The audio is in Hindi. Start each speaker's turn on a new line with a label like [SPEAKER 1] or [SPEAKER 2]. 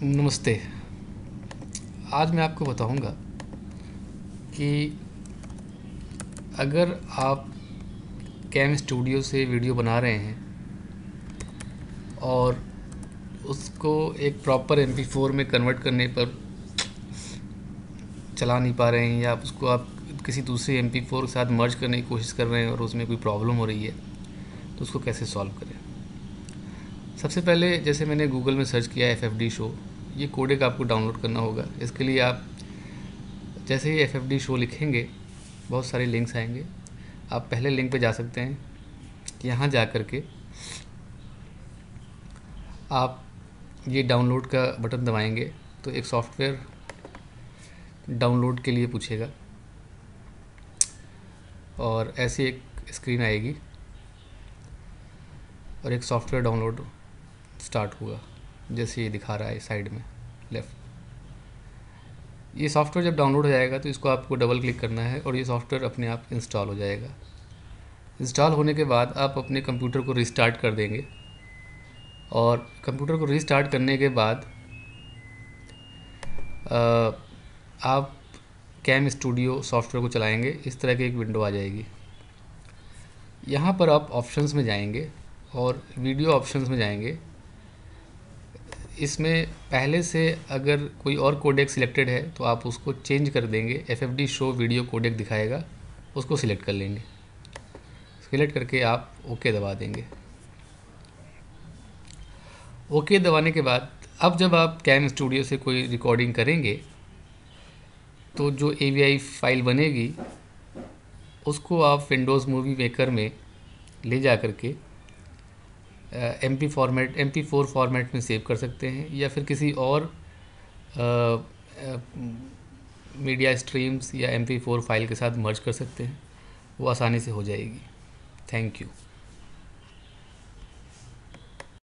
[SPEAKER 1] नमस्ते। आज मैं आपको बताऊंगा कि अगर आप कैम स्टूडियो से वीडियो बना रहे हैं और उसको एक प्रॉपर mp4 में कन्वर्ट करने पर चला नहीं पा रहे हैं, या उसको आप किसी दूसरे mp4 के साथ मर्ज करने की कोशिश कर रहे हैं और उसमें कोई प्रॉब्लम हो रही है, तो उसको कैसे सॉल्व करें। सबसे पहले जैसे मैंने गूगल में सर्च किया FFD शो, ये कोडेक आपको डाउनलोड करना होगा। इसके लिए आप जैसे ही FFD शो लिखेंगे बहुत सारे लिंक्स आएंगे। आप पहले लिंक पे जा सकते हैं। यहाँ जा कर के आप ये डाउनलोड का बटन दबाएंगे तो एक सॉफ्टवेयर डाउनलोड के लिए पूछेगा और ऐसी एक स्क्रीन आएगी और एक सॉफ्टवेयर डाउनलोड स्टार्ट होगा, जैसे ये दिखा रहा है साइड में लेफ़्ट। ये सॉफ्टवेयर जब डाउनलोड हो जाएगा तो इसको आपको डबल क्लिक करना है और ये सॉफ्टवेयर अपने आप इंस्टॉल हो जाएगा। इंस्टॉल होने के बाद आप अपने कंप्यूटर को रिस्टार्ट कर देंगे और कंप्यूटर को रिस्टार्ट करने के बाद आप कैम स्टूडियो सॉफ्टवेयर को चलाएंगे। इस तरह की एक विंडो आ जाएगी। यहाँ पर आप ऑप्शंस में जाएंगे और वीडियो ऑप्शंस में जाएंगे। इसमें पहले से अगर कोई और कोडेक सिलेक्टेड है तो आप उसको चेंज कर देंगे। FFD शो वीडियो कोडेक दिखाएगा, उसको सिलेक्ट कर लेंगे। सिलेक्ट करके आप ओके दबा देंगे। ओके दबाने के बाद अब जब आप कैम स्टूडियो से कोई रिकॉर्डिंग करेंगे तो जो AVI फाइल बनेगी उसको आप विंडोज़ मूवी मेकर में ले जा कर के MP4 फॉर्मेट में सेव कर सकते हैं, या फिर किसी और मीडिया स्ट्रीम्स या MP4 फाइल के साथ मर्ज कर सकते हैं। वो आसानी से हो जाएगी। Thank you.